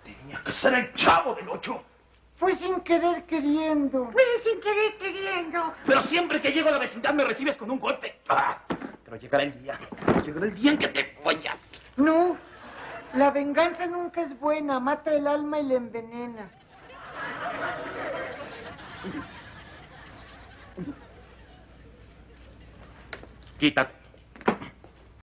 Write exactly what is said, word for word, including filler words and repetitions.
Tenía que ser el Chavo del Ocho. Fue sin querer queriendo. Fue sin querer queriendo. Pero siempre que llego a la vecindad me recibes con un golpe. Ah, pero llegará el día, llegará el día en que te vayas. No, la venganza nunca es buena, mata el alma y la envenena. Quítate.